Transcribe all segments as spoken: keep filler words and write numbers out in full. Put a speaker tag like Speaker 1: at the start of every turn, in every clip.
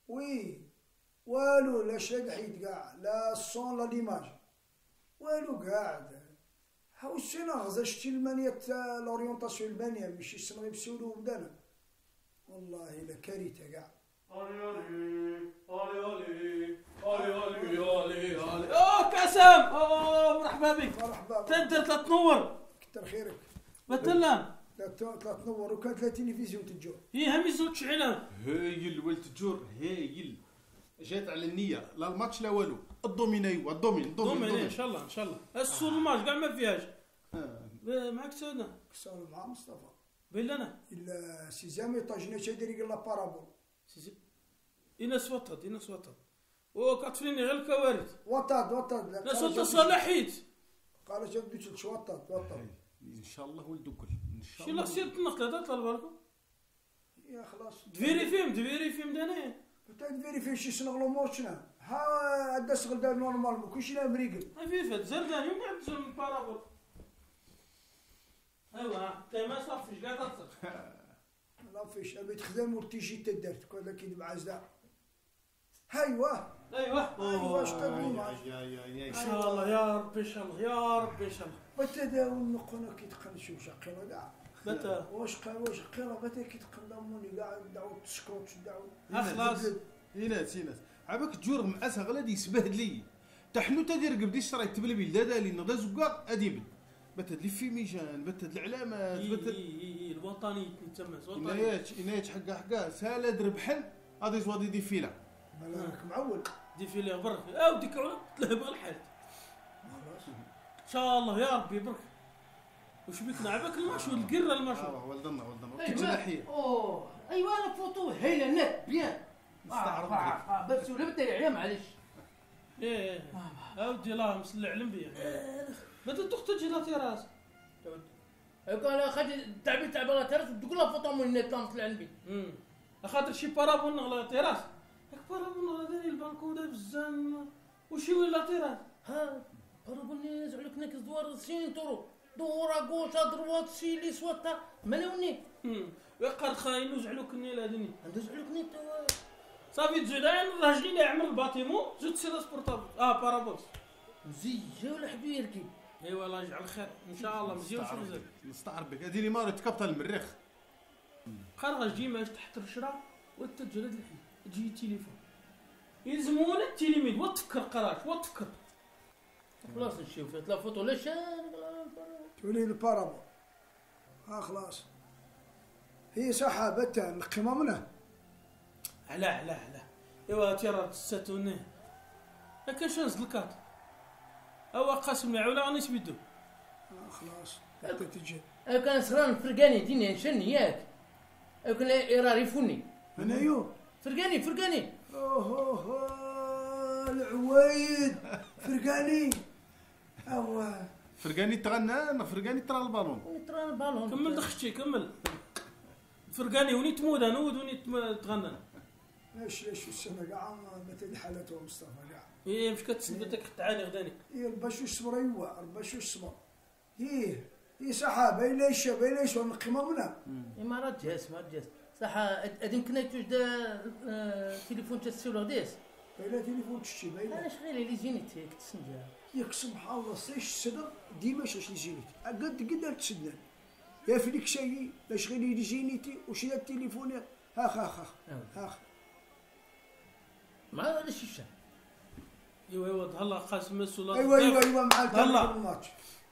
Speaker 1: وي والو، لا شاد حيد كاع، لا الصون لا ليماج والو قاعد. هاوش انا غزا شتي المانيا تاع لوريونطاسيون المانيا ماشي السمري بسولو وبدانا، والله الا كارثه كاع.
Speaker 2: الي الي الي الي الي الي الي اوه كاسم، اوه مرحبا بك.
Speaker 1: مرحبا.
Speaker 2: تندر تنور.
Speaker 1: كتر خيرك.
Speaker 2: مثلا
Speaker 1: لا تنور وكانت لا تلفزيون تجور.
Speaker 2: هي همي زوج تشعلها.
Speaker 3: هايل ولد تجور هايل. جات على النية، لا الماتش لا والو، الدومين ايوا الدومين الدومين
Speaker 2: دومين ان شاء الله ان شاء الله. السول الماتش كاع ما فيهاش. معك سونا
Speaker 1: كسر مع مصطفى.
Speaker 2: بين لنا.
Speaker 1: الا سي زامي طاجنا شادري قال لا بارابول.
Speaker 2: سيزي. إناس وطد إناس وطد. او كتفيني غير الكوارث.
Speaker 1: وطد وطد.
Speaker 2: ناس وطد صلاحيت.
Speaker 1: قال جاب لي تلت وطد وطد.
Speaker 3: ان شاء الله ولد كل ان شاء
Speaker 2: شي
Speaker 3: الله.
Speaker 2: لا سير تنقل هذا طلب لكم.
Speaker 1: يا خلاص.
Speaker 2: دفيري فيهم دفيري فيهم داني.
Speaker 1: تا دفيري فيه شي سنغلو مورشنا. ها عندها شغل دار نورمال كلشي لا مريقل.
Speaker 2: خفيفة زردان يوم قاعد تزول من البارابول. ايوا انت ما صافيش كاع تصل.
Speaker 1: لا فيش ابي تخدم وتيجي تدرت كذا كي مع زدا. هايوا
Speaker 2: ايوا
Speaker 1: ايوا اش تقول
Speaker 3: يا يا يا
Speaker 2: ان شاء الله يا ربي ان شاء الله يا ربي ان شاء الله.
Speaker 1: بتداول نقونا كي تقنشو شقيره كاع.
Speaker 2: متى
Speaker 1: واش قال واش قيله بتا كي تقدموني كاع دعوه تسكوت دعوه.
Speaker 2: خلاص
Speaker 3: يناس يناس عباك تجور معسها غلادي يسبهد لي تحنو تدير قبدي شراي تبلبيل دا دالي نضا زكاق اديب بتد لي في ميجان بتد العلامات
Speaker 2: بتد
Speaker 3: بتد
Speaker 2: الوطني تماس وطني
Speaker 3: انايات انايات حقا حقا سالد ربحل غادي زوادي دي فيلا
Speaker 1: مالك معول.
Speaker 2: دي في لي برك او ديك عود تلهب الحال.
Speaker 1: خلاص
Speaker 2: ان شاء الله يا ربي برك. وش بيك نعبك المشو القره المشو.
Speaker 3: اه ولدنا ولدنا كنت ناحيه
Speaker 4: اوه ايوا انا فوتو هايله نت بيان.
Speaker 3: نستعرض
Speaker 4: اه بس ولا بدا عليها معليش.
Speaker 2: ايه اودي الله مسلع علم بيا. متى تختجي لا تراس.
Speaker 4: قال خدي تعبي تعبي لا تراس تقول له فوتو من النت لا طلع عندي.
Speaker 2: امم اخاطر شي بارابون لا تراس. هاك بارابون لا داري البالكون بزاف وشي ولا تراس.
Speaker 4: ها بارابوني زعلك نك دوار سين تورو دورا غوشا دروات سي لي سواتا ملوني.
Speaker 2: امم وقال خاين وزعلوك النيل هادني.
Speaker 4: عنده زعلك نت
Speaker 2: صافي تزيدان الراجل اللي يعمل الباطيمون زيد سير سبورتابل اه بارابول.
Speaker 4: مزيه ولا حبي يركب.
Speaker 2: ايوا الله يجعل خير ان شاء الله مزيان وشغل.
Speaker 3: نستعرض بك هذه لي ماري تكبطل المريخ
Speaker 2: خرج جي ماش تحت الشرا وتجرد الحين تجي تليفون يلزمونا التليميذ وتفكر قراش وتفكر.
Speaker 4: خلاص نشوف لا فوتو لا شان
Speaker 1: تولي البارابول. ها خلاص هي سحابة تاع القمة منه.
Speaker 2: علاه علاه علاه ايوا تيرا تستوني هكا شنز الكات او قاسم لي عولا غادي نسبدو.
Speaker 1: ها خلاص حتى تجي.
Speaker 4: أنا كان صغران فرقاني ديني نشني ياك. أنا كان يراريفوني.
Speaker 1: انا يو
Speaker 4: فرقاني فرقاني.
Speaker 1: اوه اوه العوايد فرقاني. اوا
Speaker 3: فرقاني تغنى فرقاني ترى البالون
Speaker 4: ترى البالون.
Speaker 2: كمل دخشتي كمل فرقاني وني تمود انا وني تغنى.
Speaker 1: ايش ايش السنه كاع ما تدحلته مصطفى كاع.
Speaker 2: ايه مش كتسبتك تعاني غداني.
Speaker 1: ايه باش الصبر ايوا باش الصبر. ايه ايه سحابه الا الشباب الا شو القمه منها.
Speaker 4: إمارات جاس ما جاس صح أدم كنا توجد تليفون تسولو ديس.
Speaker 1: الا تليفون تشتي باينه.
Speaker 4: أنا شغيل اللي جيني تيك تسنجا.
Speaker 1: ياك سبحان الله سيش الصدر ديما شاش لي جينيتي قد قد تسدنا يا فيك شيء لا شغل لي جينيتي وشي التليفون هاخ هاخ هاخ
Speaker 4: ما هذا الشيشة.
Speaker 2: ايوا ايوا ضل قاسم السولار.
Speaker 1: ايوا ايوا ايوا مع
Speaker 2: الماتش.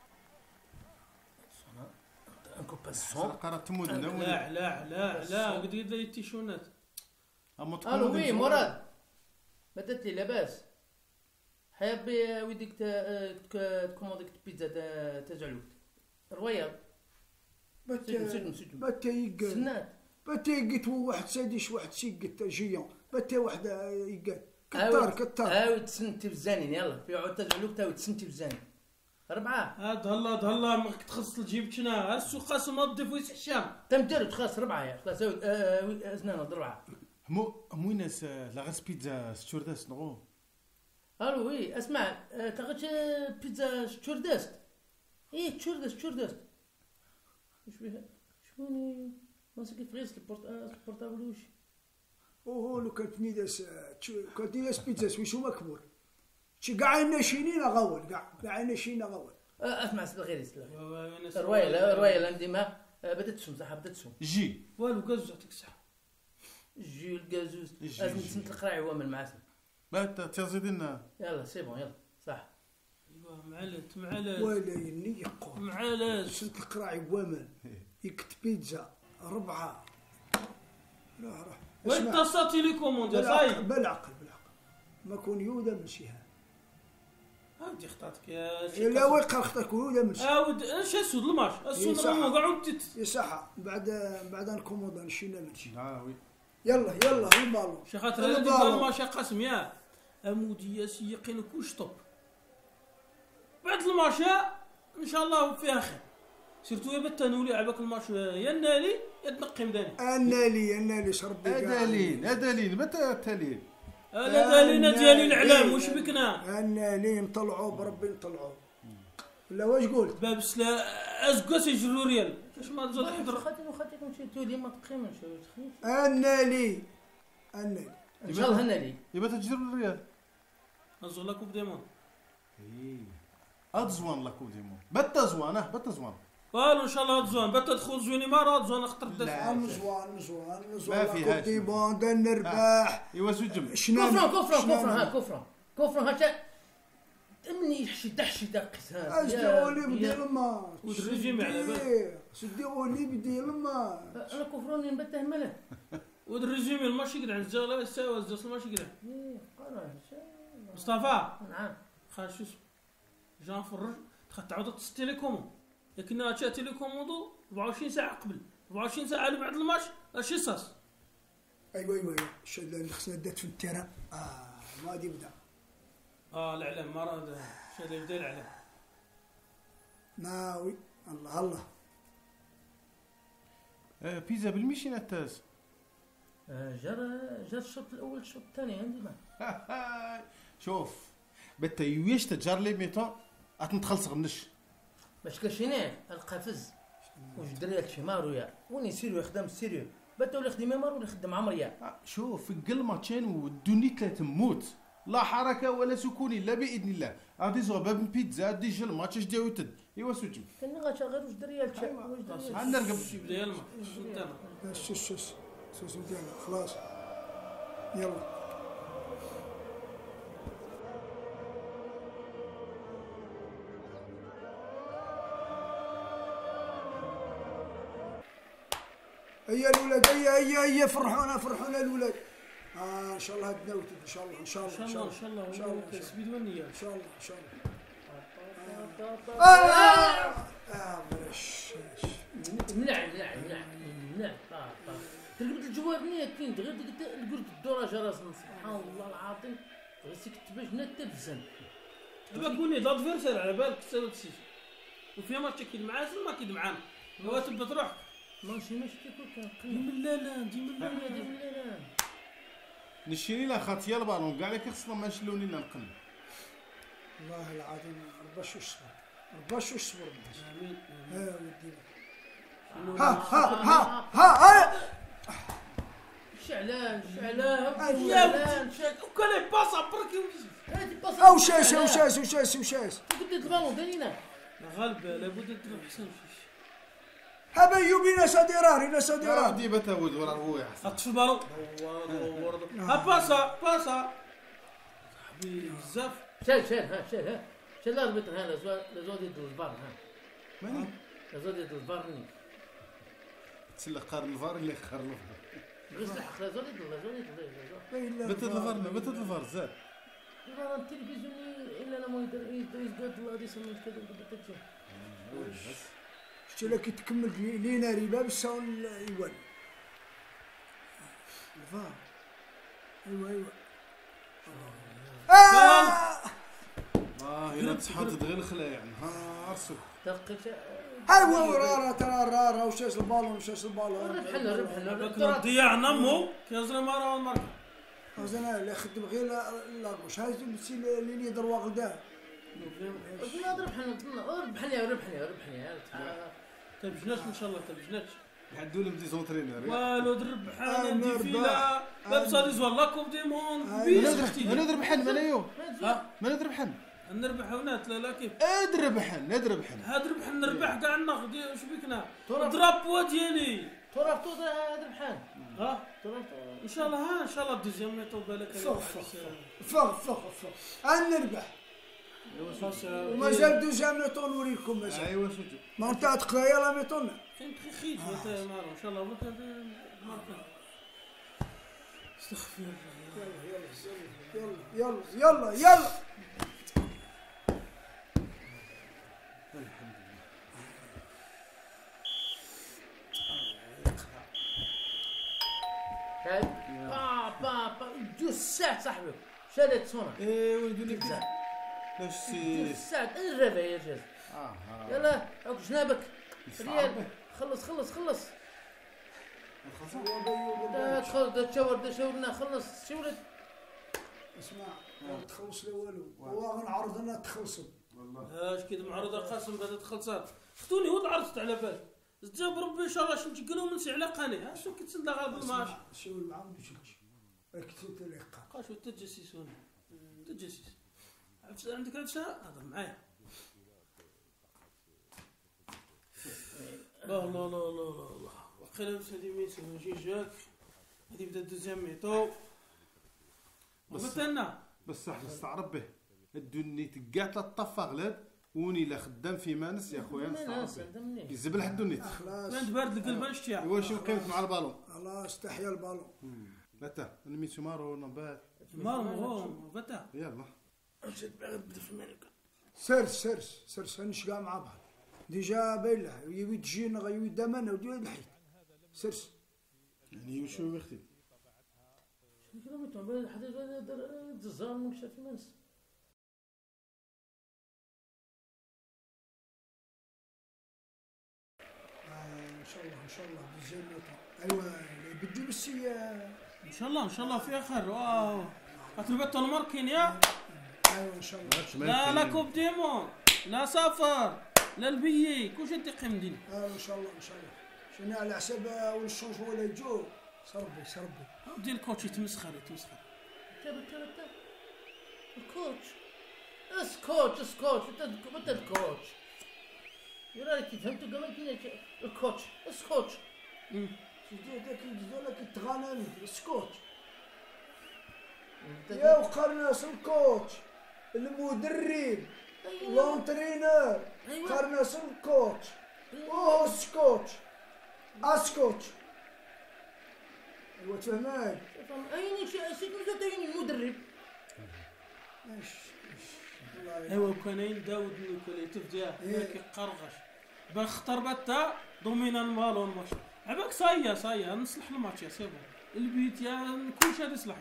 Speaker 4: انكو باسون
Speaker 3: قرات تمود
Speaker 2: لا لا لا لا قد قد التيشونات.
Speaker 4: الو وي مراد بدات لي لاباس حاب ويديك تكومونديك بيتزا تزعلوك الروايض.
Speaker 1: بتا بتا يقال
Speaker 4: سنات
Speaker 1: بتا يقت واحد ساديش واحد سيقت جيون بتا واحد يقال كتار كتار
Speaker 4: هاوي تسنتي بزانين يلا في عود تزعلوك تاوي تسنتي بزانين أربعة.
Speaker 2: هاد هلا هلا ما تخص الجيب شنا هالسوق قاسم نظف ويس حشام.
Speaker 4: تم ديرو خلاص ربعة يا خلاص هاوي أزنان أربعة.
Speaker 3: مو مو ناس لاغاس بيتزا ستورداس نغو.
Speaker 4: الو وي اسمع تاخذ بيتزا ستورداست. ايه ستورداست ستورداست وش بها شوني ماسك فريس البورتابل وش
Speaker 1: وهو لو كانت نيداس كانت نيداس بيتزا سويسو مكبور شي كاع ناشينين غول كاع كاع ناشينا غول.
Speaker 4: اسمع سيدي غير يسلم روايه روايه لانديما بدات تسوم صح بدات تسوم
Speaker 2: جي والو كازوز يعطيك الصحه
Speaker 4: جي الكازوز لازم تسنت القراعي هو من المعاسل
Speaker 3: ما تزيد لنا
Speaker 4: يلا سي بون يلا صح
Speaker 2: ايوا معلت معلت
Speaker 1: ولا يني يقول
Speaker 2: معلت
Speaker 1: سنت القراعي ومن يكت بيتزا ربعه لا روح
Speaker 2: وين تصاتي لي كوموند صاي
Speaker 1: بالعقل بالعقل ما كون يودا مشيها
Speaker 2: هاودي اختارتك يا
Speaker 1: لا ويقع اختك يودا مشي
Speaker 2: عاود اش اسود الماتش اسود راه كاع وديت
Speaker 1: يصح بعد بعد نكوموند نمشينا نمشي
Speaker 3: اه وي
Speaker 1: يلا يلا البالون
Speaker 2: شي خاطر هذا البالون ماشي قاسم يا امودي يا سيقين كلش طوب بعد الماتش ان شاء الله فيها خير سيرتو يا بتنولي عباك الماتش يا النالي يا تنقي مداني
Speaker 1: النالي النالي شربي
Speaker 3: ادالين ادالين متى التالين
Speaker 2: انا دالينا ديالي الاعلام واش بكنا
Speaker 1: النالي نطلعوا بربي نطلعوا ولا واش قلت
Speaker 2: باب سلا ازكو سيجرو ريال واش ما تزاد حضر
Speaker 4: خاطر خاطر مشيتو لي ما تقيمش تخيل
Speaker 1: النالي النالي
Speaker 4: ان شاء الله النالي
Speaker 3: يبقى تجرب الريال
Speaker 2: نزول لا كوب ديمون
Speaker 3: اي ادزوان لا كوب ديمون بتا زوان اه بتا زوان
Speaker 2: قالوا ان شاء الله تزوان بتا تدخل زويني مره تزوان خطر الدفع
Speaker 1: مزوان مزوان مزوان
Speaker 3: ما فيهاش.
Speaker 1: كوب بون دا نرباح
Speaker 3: ايوا سجم
Speaker 1: شنو
Speaker 4: كفران كفران كفران ها كفران كفران هاتا مني يحشي تحشي دقس ها
Speaker 1: اش ديروا لي بدي الماء
Speaker 2: والرجيم على بالك.
Speaker 1: سديروا لي بدي الماء
Speaker 4: انا كفراني نبته ماله
Speaker 2: ود الرجيم الماشي قد عند الزغله الساوى الزغل الماشي قد
Speaker 4: ايه قرا
Speaker 2: مصطفى
Speaker 4: نعم
Speaker 2: خاش شو اسمه جان فرج تخد تعاود تصل تيليكوموند لكن تشا تيليكوموندو أربعة وعشرين ساعه قبل أربعة وعشرين ساعه اللي بعد الماتش اش صاص
Speaker 1: ايوا ايوا شاد خصنا دات في التيران اه ما غادي يبدا
Speaker 2: اه الاعلام ما راه شاد يبدا الاعلام
Speaker 1: ناوي الله الله
Speaker 3: آه بيتزا بالميشينا تاز
Speaker 4: جرى جرى الشوط الاول الشوط الثاني عندي ما
Speaker 3: شوف بتا يويش تجار لي ميطون اتنتخلص غنش
Speaker 4: باش كاشينيه القفز واش دريات شي مارو يا وني سيريو يخدم سيريو بتا ولا يخدم مارو ولا يخدم عمريا
Speaker 3: آه شوف قل ماتشين والدنيا ثلاث موت لا حركه ولا سكون الا باذن الله غادي زو باب بيتزا دي جا الماتش اش داو يتد ايوا سجم
Speaker 4: كان غا غير واش دريات شي واش دريات
Speaker 3: عندنا رقم
Speaker 2: يبدا الماتش
Speaker 1: شوش شوش شوش ديالنا خلاص يلا هيا الولاد هيا هيا هيا فرحونا فرحونا الولاد آه ان شاء الله هاد ناوتي ان شاء الله ان شاء الله
Speaker 2: ان شاء الله ان شاء الله
Speaker 1: ان شاء الله
Speaker 2: كسبيد منيا
Speaker 1: ان شاء الله ان شاء الله اه اه بلاش
Speaker 4: منع منع منع منع تلقيت الجواب نيتين غير قلت الدرجه راس سبحان الله العظيم غير كتباش هنا تبزن
Speaker 2: دابا كوني لادفيرسير على بالك تساوي تسيس وفيها ماتش كيد معاه ما كيد معانا هو تبدا تروح
Speaker 4: ماشي ماشي كيكون كنقل
Speaker 2: ديما لا لا ديما لا
Speaker 4: لا ديما لا لا
Speaker 3: نشيني لا خاطيه البالون كاع اللي كيخصنا ما نشلوني لنا نقل
Speaker 1: والله العظيم ربا شو الصبر ربا شو الصبر
Speaker 2: امين
Speaker 1: ها ودي ها ها ها ها
Speaker 4: شعلان شعلان
Speaker 2: يا وكان باصا بركي
Speaker 4: هادي باص
Speaker 1: او شاش او شاش او شاش او شاش
Speaker 4: قلت البالون دايرينا
Speaker 2: غالب لابد تروح حسن
Speaker 1: هبا يوبينا ساديرار هنا ساديرار
Speaker 3: دي بتا ود ورا رويح
Speaker 2: حط في البالون ها باسا باسا صاحبي بزاف
Speaker 4: شال شال ها شال ها شال الاربيتر ها لازود يد الفار ها
Speaker 3: ماني
Speaker 4: لازود يد الفار مني
Speaker 3: تسلق قار الفار اللي خر الفار
Speaker 4: غير لحق لازود يد لازود يد
Speaker 3: بتا الفار بتا الفار زاد
Speaker 4: الفار التلفزيوني الا لا ما يدير يزقد الله غادي يسمي كذا بدا تشوف
Speaker 1: شتي لك تكمل لينا ريبا بالساون ايوان الفار ايوا ايوا
Speaker 3: اه الا تصحى تدغي الخلايع نهار سوق
Speaker 4: تلقيت
Speaker 1: ايوا راه ترى راه راه وشاش البالون وشاش البالون
Speaker 4: ربحنا ربحنا
Speaker 2: كنا ضيعنا مو كيزري مره والمره
Speaker 1: انا اللي خدم غير لاكوش هاي نسي اللي يدروا غدا
Speaker 4: قلنا ربحنا ربحنا ربحنا ربحنا
Speaker 2: تبجناش ان شاء الله تبجناش
Speaker 3: يحدوا لهم دي زونترينور.
Speaker 2: والو درب حاجه ندير
Speaker 1: أنا
Speaker 2: فيلا
Speaker 1: رباح.
Speaker 2: لابسه لي زوال لا كوب دي موند
Speaker 1: أنا
Speaker 2: بيس
Speaker 3: انا
Speaker 2: اختي
Speaker 3: نضرب حن منايو
Speaker 2: ها
Speaker 3: ما نضرب حن
Speaker 2: نربح ونات لا لا كيف
Speaker 3: اضرب حن اضرب حن
Speaker 2: هاد ربح نربح كاع ناخذ اش بيكنا
Speaker 4: ترى-
Speaker 2: ضرب بوا ديالي
Speaker 4: ترى تو هذا بحال
Speaker 2: ها
Speaker 4: ترى
Speaker 2: ان شاء الله ها ان شاء الله دوزيام ميطو بالك
Speaker 1: فخ فخ فخ فخ فخ انا نربح
Speaker 2: خاص
Speaker 1: ومازال دوزيام ميطون نوريكم مازال
Speaker 3: ايوا شوف
Speaker 1: ما انت تقضيا لا ميطون
Speaker 2: كاين بخي خيف انت مارو ان شاء الله بك ماركا استغفر الله
Speaker 1: يلا يلا يلا
Speaker 4: هاي با با با جوج ساعات صاحبي شادت سونا
Speaker 3: ايوا يقول لك
Speaker 4: تلزع.
Speaker 3: واش
Speaker 4: جوج
Speaker 3: سي
Speaker 4: ساعات الربع يا جاز
Speaker 3: اه
Speaker 4: يلا عوك جنابك ريال خلص خلص خلص دا تخلص دا تشاور دا شاورنا خلص شاورت
Speaker 1: اسمع ما تخلص لا والو هو غنعرض انا تخلصوا
Speaker 3: والله
Speaker 2: اش كي معروضه قاسم بعد تخلصات ختوني هو عرضت على بال جاب ربي ان شاء الله شنو تقولوا من سي على قاني ها شو كتسند غالب الماش
Speaker 1: شو المعاود وجهك كتبت لي قا
Speaker 2: قاش تجسسون تجسس عندك عفسه هضر معايا لا لا لا لا لا لا وقيلا هادي ميسي ماشي جاك هادي بدا دوزيام ميطو
Speaker 3: بس-
Speaker 2: مثلا
Speaker 3: بس صح نستعرب به الدني تقات الطفه غلاد وني لا خدام في مانس يا خويا نستعرب به يزبل حد الدنيا
Speaker 1: خلاص
Speaker 2: ما بارد القلب نشتيها
Speaker 3: ايوا شنو قيمت مع البالون
Speaker 1: الله استحيا البالون
Speaker 3: لا تا انا ميتو مارو نبات
Speaker 2: مار مغوم فتا
Speaker 3: يلا
Speaker 2: مشيت باغي تبدا في الملك
Speaker 1: سرس سرس سرس هنشقى مع بعض ديجا باين له يويد جينا غيويد دمنا وديويد الحيط سرس
Speaker 3: يعني شو يختي
Speaker 4: كذا متعب حتى الزهر مش في منس
Speaker 1: ان شاء الله ان شاء الله بالجنة ايوا بدي بس
Speaker 2: ان شاء الله ان شاء الله فيها خير واو اتربت الماركين يا
Speaker 1: ايوا ان شاء الله
Speaker 2: لا لا كوب ديمون لا سفر لا البيي كلشي تيقيم دينا
Speaker 1: ايوا ان شاء الله ان شاء الله شنو على حساب ولا الشونج ولا يجو صربي صربي
Speaker 2: دير الكوتش يتمسخر يتمسخر
Speaker 4: تبا تبا تبا الكوتش اسكوتش اسكوتش انت انت الكوتش يا راجل كي فهمتوا قبل كذا الكوتش اسكوتش
Speaker 1: تجي ذاك يجي لك التغانم السكوتش يا وقرناس الكوتش المدرب لونترينور
Speaker 4: أيوة.
Speaker 1: قرناس الكوتش اوه سكوتش اسكوتش ايوا تفهمت
Speaker 4: اين شيء سيد مزاد اين المدرب
Speaker 1: ايش الله
Speaker 2: ايوا كاين داود نيكولي تفداه
Speaker 1: إيه.
Speaker 2: كيقرغش باغي خطر بتا دومينا المالون ماتش عباك صايا صايا نصلح الماتش يا سيبو البيت يا كلشي هذا يصلح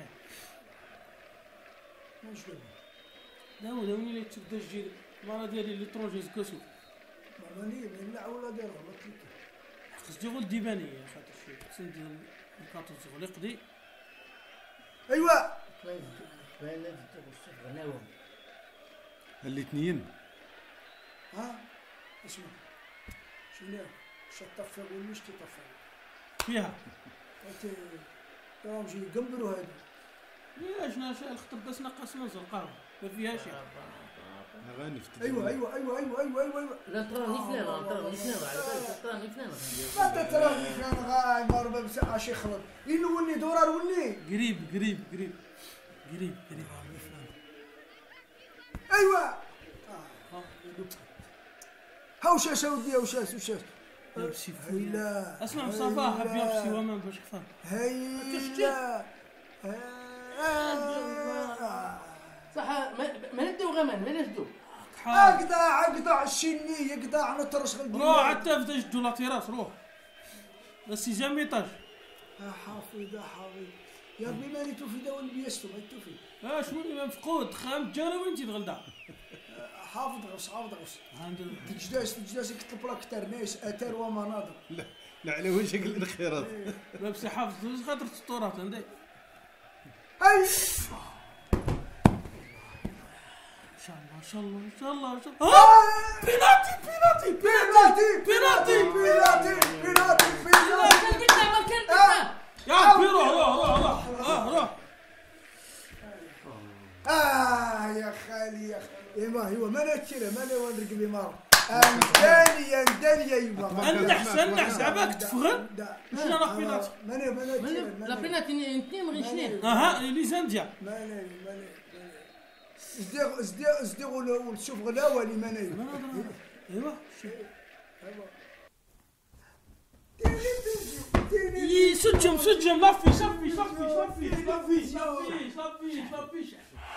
Speaker 1: واش دابا
Speaker 2: داود هوني اللي تبدا تجي المرة ديالي اللي تروجيز كسو
Speaker 1: ماني من لا ولا داير ما تلك
Speaker 2: خص غول ديباني يا خاطر شي خصني ندير الكارطوس غول يقضي
Speaker 1: ايوا
Speaker 4: باين لازم تبغى غناوه
Speaker 3: الاثنين
Speaker 1: ها اسمع شنو شطف ولا تطفى
Speaker 2: فيها
Speaker 1: انت راهم جاي يقنبروا هذا
Speaker 2: ليش ناشا الخطب بس نقص منزل قهوه ما فيهاش
Speaker 3: اغاني في
Speaker 1: ايوه ايوه ايوه ايوه ايوه ايوه ايوه
Speaker 4: لا تراني فلان تراني فلان على بالك تراني فلان
Speaker 1: ما تتراني فلان غاي مربى بس اش يخلط يلوني دورار ولي
Speaker 2: قريب قريب قريب قريب قريب
Speaker 1: ايوه
Speaker 2: ها
Speaker 1: هاوش اسودي هاوش وش
Speaker 2: يبسي
Speaker 1: هيلا
Speaker 2: اسمع مصطفى حب يبسي وما باش خفان
Speaker 1: هيلا
Speaker 4: صح ما ندو غمان ما ندو
Speaker 1: اقطع اقطع الشني يقطع نطرش غندير
Speaker 2: روح حتى في جدو لا تيراس روح بس جاميطاج
Speaker 1: يا حافظ يا حافظ يا ابني ماني توفي داول بيستو ما توفي
Speaker 2: اه شنو اللي مفقود خام جاري وين تيتغلدا
Speaker 1: حافظ غص حافظ غص
Speaker 2: عند
Speaker 1: تجداس تجداس يكتب لك ترنيس اثر ومناظر
Speaker 3: لا لا على وجهك الخيرات
Speaker 2: بس حافظ خاطر السطورات عندي
Speaker 1: هاي
Speaker 2: ان شاء الله ان شاء الله ان شاء الله ان شاء الله. آه! بيناتي بيناتي
Speaker 1: بيناتي
Speaker 2: بيناتي
Speaker 1: بيناتي بيناتي بيناتي
Speaker 4: كلبتنا ما كلبتنا.
Speaker 2: يا عمي روح روح روح روح اه روح.
Speaker 1: اه يا خالي يا خالي ايوا هو ما نتشرى ما نورق لي مار انداني انداني ايوا
Speaker 2: النحس النحس عباك تفغن مش انا بيناتي
Speaker 1: ماني ما نتشرى
Speaker 4: لا بيناتي اثنين غير اثنين.
Speaker 2: اها لي زنديا
Speaker 1: ماني ماني ازديغ ازديغ ازديغ ونشوف غلاوه لي ماني
Speaker 2: ايوا
Speaker 1: تيني
Speaker 2: سجم سجم لفي شفي شفي شفي شفي شفي شفي شفي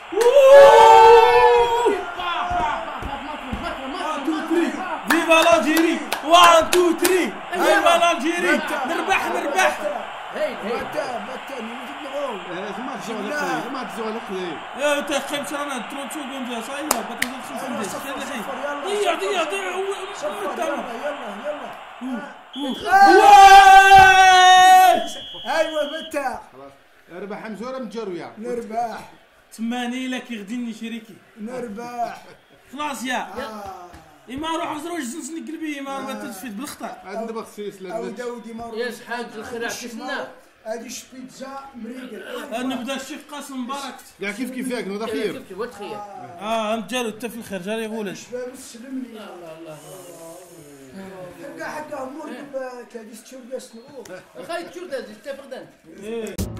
Speaker 2: فيفا لالجيري واحد اثنين ثلاثة فيفا لالجيري نربح نربح.
Speaker 4: هاي هاي
Speaker 1: متى متى نوجد نغول
Speaker 3: ما تزول ما تزول اخي
Speaker 2: يا تخيب شرانا ثلاثين سكوند صايره بتنزل خمسة ضيع ضيع ضيع
Speaker 1: صفر يلا يلا
Speaker 2: يلا.
Speaker 1: ايوا متى
Speaker 3: خلاص ربح مزوره متجرويه
Speaker 1: نربح
Speaker 2: تماني لك يغديني شريكي
Speaker 1: نربح
Speaker 2: خلاص يا
Speaker 1: آه.
Speaker 2: إما روح زروج زنسني قلبي ما ما تجفيد بالخطا.
Speaker 3: عندنا بخصيص
Speaker 1: او
Speaker 3: لازم
Speaker 1: داودي مارو
Speaker 4: يا حاج الخير عكسنا.
Speaker 1: هادي شبيتزا مريقل
Speaker 2: نبدا الشيف قاسم مبارك.
Speaker 3: كاع كيف كيف ياك نوض خير
Speaker 4: كيف وتخير.
Speaker 2: اه انت جارو انت في الخير جاري يقول
Speaker 1: شباب سلم لي
Speaker 4: الله الله.
Speaker 1: حقا حقا امور كاديس تشوف ياسنو
Speaker 4: خايف تشوف ذا تفردن.
Speaker 2: ايه